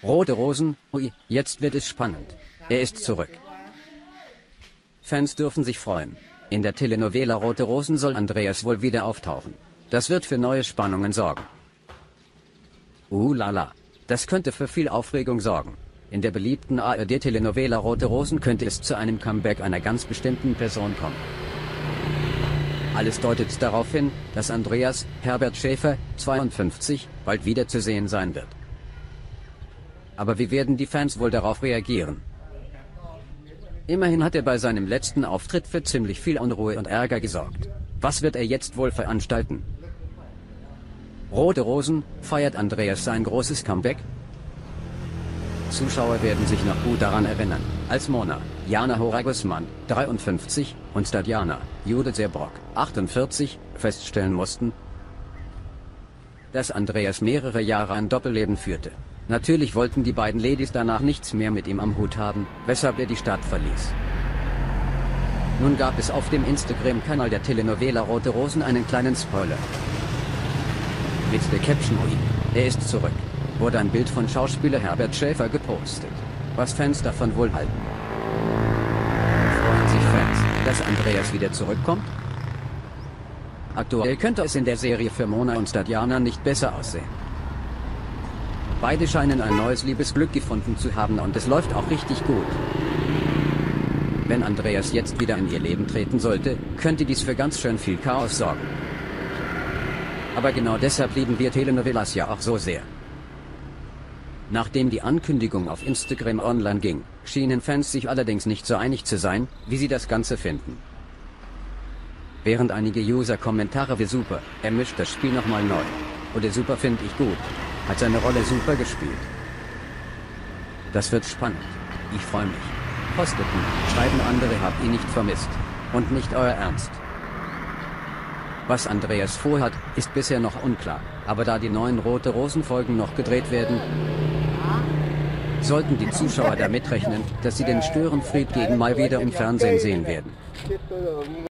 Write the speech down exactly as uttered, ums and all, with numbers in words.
Rote Rosen, ui, jetzt wird es spannend. Er ist zurück. Fans dürfen sich freuen. In der Telenovela Rote Rosen soll Andreas wohl wieder auftauchen. Das wird für neue Spannungen sorgen. Uh lala, das könnte für viel Aufregung sorgen. In der beliebten A R D-Telenovela Rote Rosen könnte es zu einem Comeback einer ganz bestimmten Person kommen. Alles deutet darauf hin, dass Andreas, Herbert Schäfer, zweiundfünfzig, bald wieder zu sehen sein wird. Aber wie werden die Fans wohl darauf reagieren? Immerhin hat er bei seinem letzten Auftritt für ziemlich viel Unruhe und Ärger gesorgt. Was wird er jetzt wohl veranstalten? Rote Rosen, feiert Andreas sein großes Comeback? Zuschauer werden sich noch gut daran erinnern, als Mona, Jana Hora-Guzman, dreiundfünfzig, und Tatjana, Judith Serbrock, achtundvierzig, feststellen mussten, dass Andreas mehrere Jahre ein Doppelleben führte. Natürlich wollten die beiden Ladies danach nichts mehr mit ihm am Hut haben, weshalb er die Stadt verließ. Nun gab es auf dem Instagram-Kanal der Telenovela Rote Rosen einen kleinen Spoiler. Mit der Caption "Ui, er ist zurück" wurde ein Bild von Schauspieler Herbert Schäfer gepostet. Was Fans davon wohl halten? Freuen sich Fans, dass Andreas wieder zurückkommt? Aktuell könnte es in der Serie für Mona und Tatjana nicht besser aussehen. Beide scheinen ein neues Liebesglück gefunden zu haben und es läuft auch richtig gut. Wenn Andreas jetzt wieder in ihr Leben treten sollte, könnte dies für ganz schön viel Chaos sorgen. Aber genau deshalb lieben wir Telenovelas ja auch so sehr. Nachdem die Ankündigung auf Instagram online ging, schienen Fans sich allerdings nicht so einig zu sein, wie sie das Ganze finden. Während einige User Kommentare wie "super, er mischt das Spiel nochmal neu" oder "super finde ich gut, hat seine Rolle super gespielt". Das wird spannend. Ich freue mich. Posteten, schreiben andere, habt ihr nicht vermisst. Und nicht euer Ernst. Was Andreas vorhat, ist bisher noch unklar, aber da die neuen Rote Rosen Folgen noch gedreht werden, sollten die Zuschauer damit rechnen, dass sie den Störenfried gegen mal wieder im Fernsehen sehen werden.